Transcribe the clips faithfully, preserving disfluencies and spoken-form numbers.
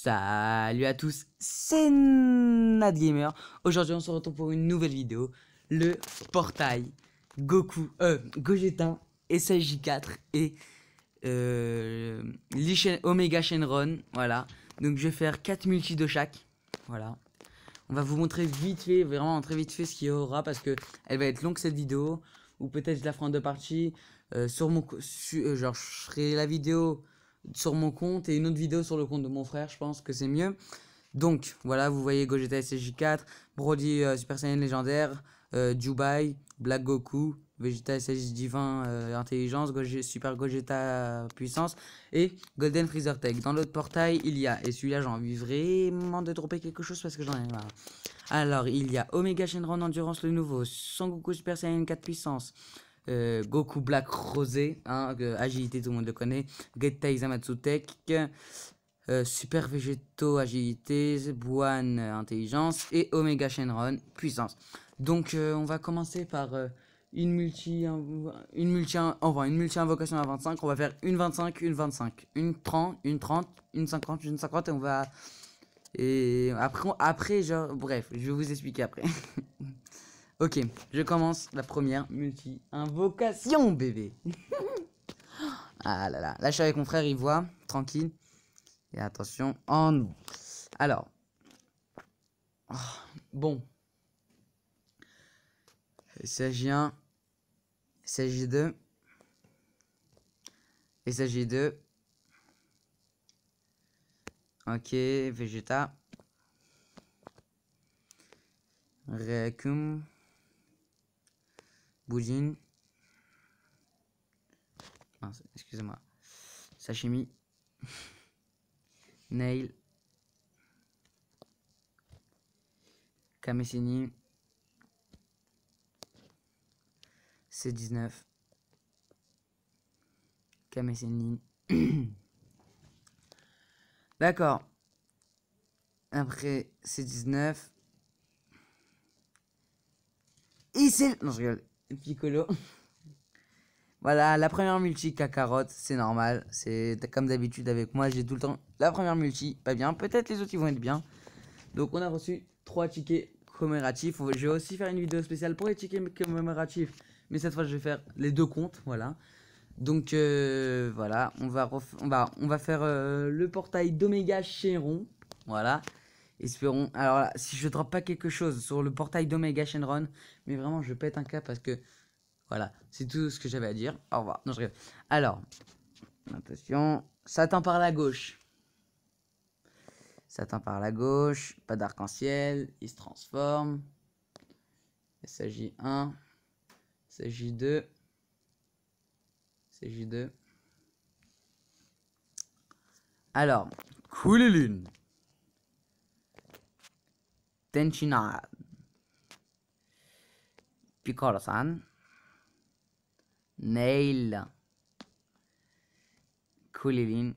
Salut à tous, c'est NatGamer. Aujourd'hui on se retrouve pour une nouvelle vidéo. Le portail Goku, euh, Gogeta, S S J quatre et euh, Lee Omega Shenron. Voilà, donc je vais faire quatre multis de chaque. Voilà, on va vous montrer vite fait, vraiment très vite fait ce qu'il y aura parce que elle va être longue cette vidéo. Ou peut-être je la ferai en deux parties. Euh, sur mon, su, euh, genre je ferai la vidéo sur mon compte et une autre vidéo sur le compte de mon frère, je pense que c'est mieux. Donc voilà, vous voyez Gogeta S S J quatre, Brody euh, Super Saiyan légendaire, euh, Jubai, Black Goku, Vegeta S S J divin euh, intelligence, Goge Super Gogeta euh, puissance et Golden Freezer Tech. Dans l'autre portail, il y a, et celui-là j'ai envie vraiment de dropper quelque chose parce que j'en ai marre. Alors il y a Omega Shenron Endurance le nouveau, Son Goku Super Saiyan quatre puissance. Euh, Goku Black Rosé, hein, euh, agilité tout le monde le connaît, Geta Izamatsu Tech, euh, Super Végétaux agilité, Buan euh, intelligence et Omega Shenron puissance. Donc euh, on va commencer par euh, une multi, une multi, enfin une multi invocation à vingt-cinq. On va faire une vingt-cinq, une vingt-cinq, une trente, une trente, une cinquante, une cinquante et on va et après après genre bref, je vais vous expliquer après. Ok, je commence la première multi-invocation, bébé. Ah là là, là je suis avec mon frère, il voit, tranquille. Et attention, en nous. Alors, oh, bon. Il s'agit un, il s'agit deux, il s'agit deux. Ok, Vegeta. Reakum. Bujin. Excusez-moi. Sashimi. Nail. Kamesini. C dix-neuf. Kamesini. D'accord. Après C dix-neuf. Et c'est... Non, je rigole. Piccolo. Voilà, la première multi Kakarot, c'est normal. C'est comme d'habitude avec moi, j'ai tout le temps la première multi, pas bien. Peut-être les autres ils vont être bien. Donc on a reçu trois tickets commémoratifs. Je vais aussi faire une vidéo spéciale pour les tickets commémoratifs. Mais cette fois je vais faire les deux comptes, voilà. Donc euh, voilà, on va, on va, on va faire euh, le portail d'Omega Shenron. Voilà. Espérons. Alors là, si je drop pas quelque chose sur le portail d'Omega Shenron, mais vraiment je pète un cap parce que voilà, c'est tout ce que j'avais à dire. Au revoir. Non, je rigole. Alors, attention, Satan par la gauche. Satan par la gauche, pas d'arc-en-ciel, il se transforme. Il s'agit un, il s'agit deux, il s'agit deux. Alors, Kulilin, Tenchinan, Piccolo-san, Nail, Kulilin.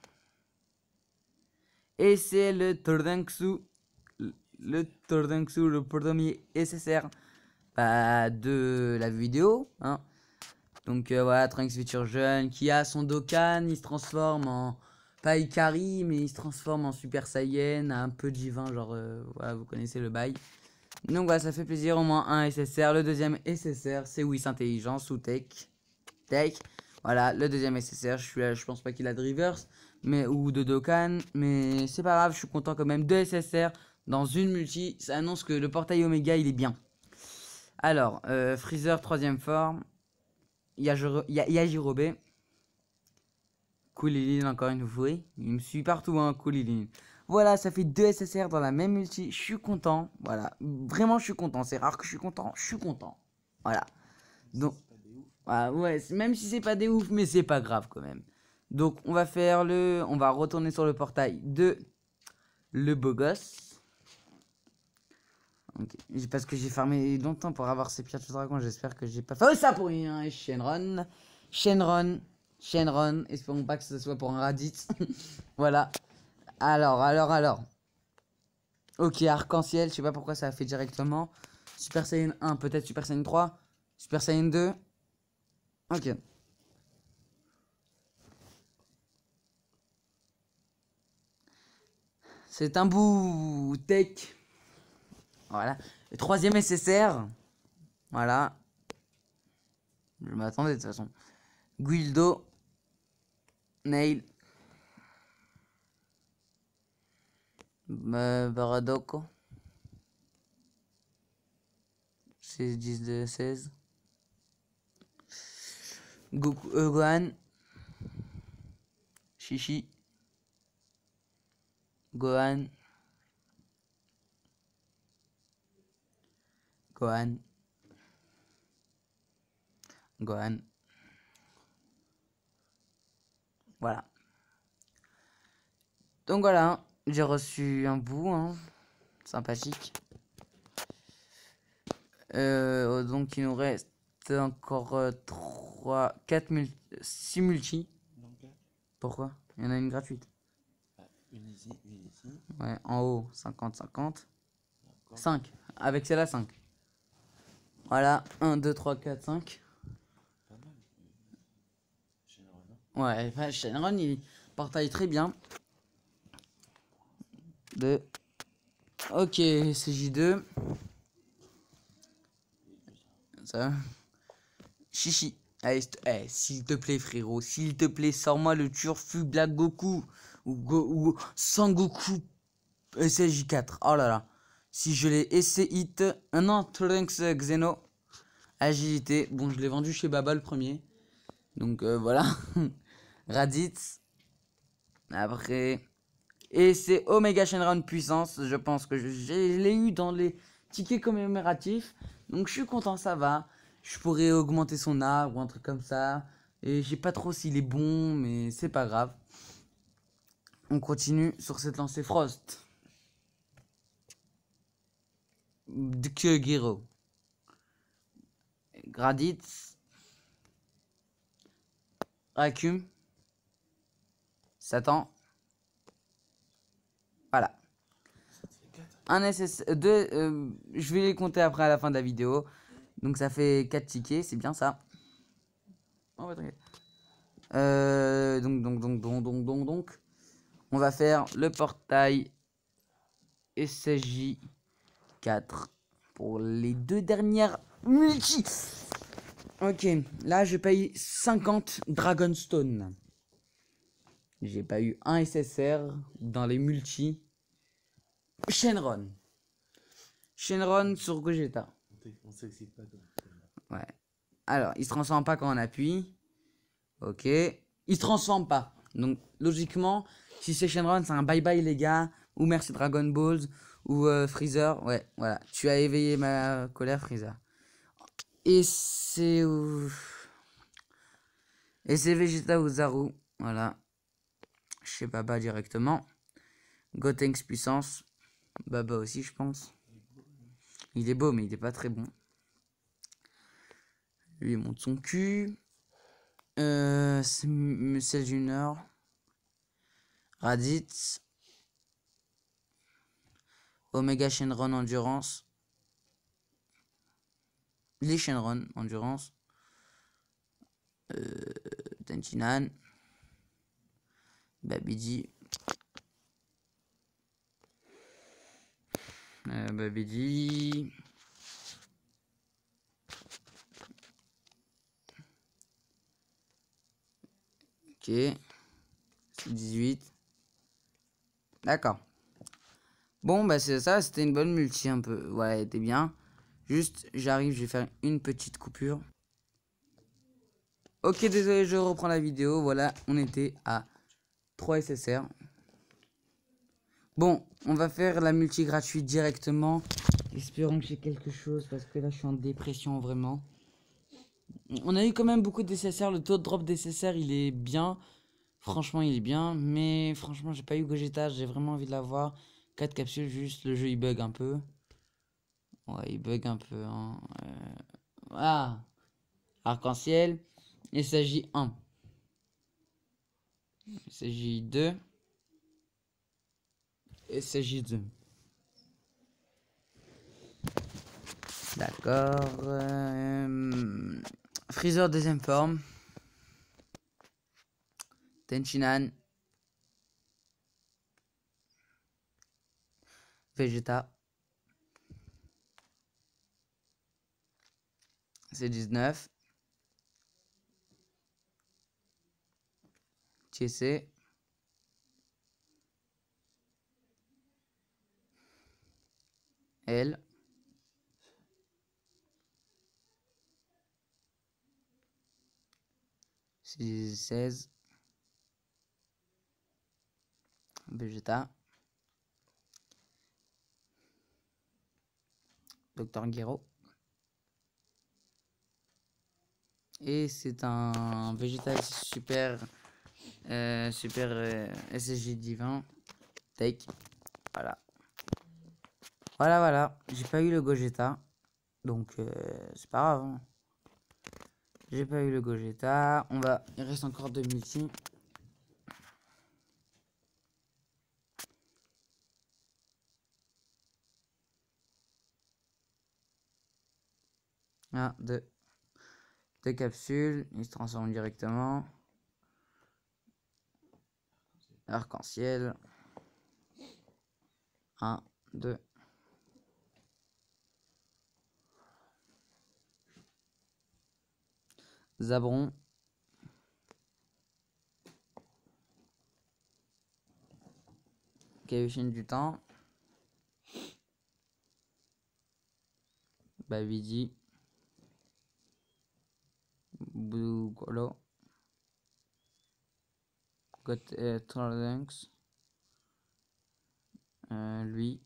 Et c'est le Tordanksu, le Tordanksu, le premier S S R bah, de la vidéo. Hein. Donc euh, voilà, Trunks futur jeune qui a son Dokkan, il se transforme en, pas Ikari, mais il se transforme en Super Saiyan, un peu divin, genre euh, voilà, vous connaissez le bail. Donc voilà, ça fait plaisir, au moins un S S R. Le deuxième S S R, c'est Whis Intelligence ou Tech. Tech. Voilà, le deuxième S S R, je, suis là, je pense pas qu'il a de reverse, mais, ou de Dokkan, mais c'est pas grave, je suis content quand même. Deux S S R dans une multi, ça annonce que le portail Omega, il est bien. Alors, euh, Freezer, troisième forme. Yajirobe. Kulilin, encore une fois. Il me suit partout, hein, Kulilin. Voilà, ça fait deux S S R dans la même multi. Je suis content. Voilà, vraiment, je suis content. C'est rare que je suis content. Je suis content. Voilà. Donc, ah ouais, même si c'est pas des ouf, mais c'est pas grave quand même. Donc, on va faire le. On va retourner sur le portail de le beau gosse. Okay. Parce que j'ai fermé longtemps pour avoir ces pierres de dragon. J'espère que j'ai pas fait ça pour rien. Shenron. Shenron. Shenron. Espérons pas que ce soit pour un Raditz. Voilà. Alors, alors, alors. Ok, arc-en-ciel. Je sais pas pourquoi ça a fait directement. Super Saiyan un, peut-être Super Saiyan trois. Super Saiyan deux. Ok. C'est un bout tech. Voilà. Le troisième S S R. Voilà. Je m'attendais de toute façon. Guildo. Nail. Baradoco. seize, dix, deux, seize. Goku, euh, Gohan. Shishi. Gohan. Gohan. Gohan. Voilà. Donc voilà, j'ai reçu un bout, hein, sympathique. Euh, donc il nous reste encore euh, trois, quatre, six multi. Pourquoi? Il y en a une gratuite. Une ici, une ici. Ouais, en haut, cinquante, cinquante. cinq. Avec celle-là, cinq. Voilà, un, deux, trois, quatre, cinq. Pas mal. Shenron. Ouais, enfin, Shenron, il portaille très bien. deux. Ok, C J deux. Ça. Chichi. Allez, eh, s'il te plaît, frérot, s'il te plaît, sors-moi le Turfu Black Goku. Ou, Go, ou Sangoku S J quatre. Oh là là. Si je l'ai essayé. Un an, Trunks Xeno. Agilité. Bon, je l'ai vendu chez Baba le premier. Donc euh, voilà. Raditz. Après. Et c'est Omega Shenron puissance. Je pense que je, je l'ai eu dans les tickets commémoratifs. Donc je suis content, ça va. Je pourrais augmenter son arbre ou un truc comme ça. Et je sais pas trop s'il est bon, mais c'est pas grave. On continue sur cette lancée Frost. Kyogero. Graditz. Rakum. Satan. Voilà. Un S S deux, euh, je vais les compter après à la fin de la vidéo. Donc ça fait quatre tickets, c'est bien ça. Oh, ouais, t'inquiète. Euh, donc, donc, donc, donc, donc, donc, donc, on va faire le portail S J quatre pour les deux dernières multi. Ok, là je paye cinquante Dragonstone. J'ai pas eu un S S R dans les multi. Shenron. Shenron sur Gogeta. On s'excite pas comme. Ouais. Alors, il se transforme pas quand on appuie. Ok. Il se transforme pas. Donc, logiquement, si c'est Shenron, c'est un bye bye les gars. Ou merci Dragon Balls. Ou euh, Freezer. Ouais, voilà. Tu as éveillé ma colère, Freezer. Et c'est. Et c'est Vegeta ou Zaru. Voilà. Chez Baba directement. Gotenks puissance. Baba aussi, je pense. Il est beau, mais il est pas très bon. Lui, il monte son cul. Euh, c'est Junior. Raditz. Omega Shenron Endurance. Les Shenron Endurance. Euh, Tenchinan. Babidi. Euh, Babidi. Ok. C'est dix-huit. D'accord. Bon, bah c'est ça, c'était une bonne multi un peu. Ouais, elle était bien. Juste, j'arrive, je vais faire une petite coupure. Ok, désolé, je reprends la vidéo. Voilà, on était à trois S S R. Bon, on va faire la multi gratuite directement. Espérons que j'ai quelque chose parce que là, je suis en dépression vraiment. On a eu quand même beaucoup d'S S R. Le taux de drop d'S S R, il est bien. Franchement, il est bien. Mais franchement, j'ai pas eu Gogeta. J'ai vraiment envie de l'avoir. quatre capsules, juste. Le jeu, il bug un peu. Ouais, il bug un peu. Hein. Euh... Ah, arc-en-ciel. Il s'agit un. Il s'agit deux. Il s'agit deux. D'accord. Euh... Freezer deuxième forme. Tenchinan. Vegeta. C'est dix-neuf. T C. L. C'est seize. Vegeta. Docteur Gero. Et c'est un Vegeta super euh, super euh, S S J divin take. Voilà. Voilà voilà. J'ai pas eu le Gogeta. Donc euh, c'est pas grave. Hein. J'ai pas eu le Gogeta. On va. Il reste encore deux multi. Un, deux. Deux capsules. Il se transforme directement. Arc-en-ciel. Un, deux. Zabron. Kaioshin du temps. Babidi. Bougolo. Got euh, Trunks. Euh, lui.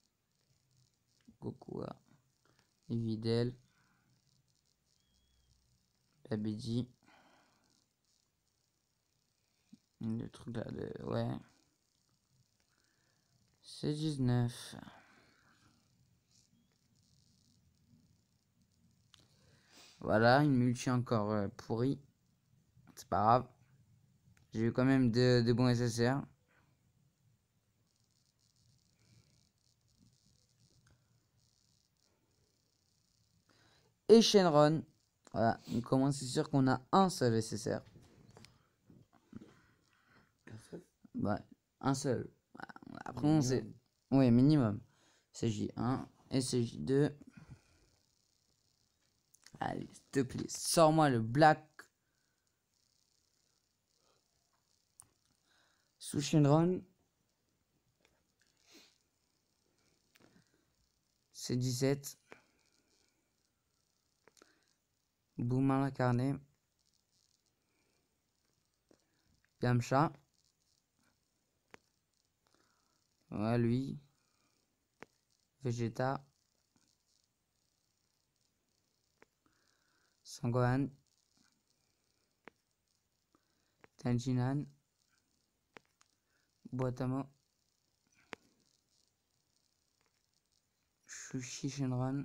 Goku. Videl. Babidi. Le truc là de. Ouais. C'est dix-neuf. Voilà, une multi encore euh, pourrie. C'est pas grave. J'ai eu quand même de, de bons S S R. Et Shenron. Voilà, donc comment c'est sûr qu'on a un seul S S R. Un seul? Ouais, un seul. Après, on sait. Oui, minimum. S S J un, S S J deux. Allez, s'il te plaît, sors-moi le Black. Sous Shenron. C'est dix-sept. Boomin l'incarné. Yamcha. Ouais, lui. Vegeta. Sangohan. Tanjinan. Boatamo. Shushi Shenron.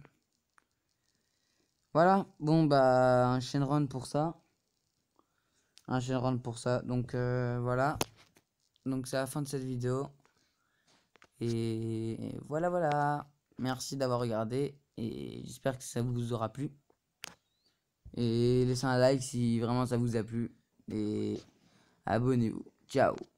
Voilà, bon bah un Shenron pour ça. Un Shenron pour ça. Donc euh, voilà. Donc c'est la fin de cette vidéo. Et voilà voilà. Merci d'avoir regardé. Et j'espère que ça vous aura plu. Et laissez un like si vraiment ça vous a plu. Et abonnez-vous. Ciao.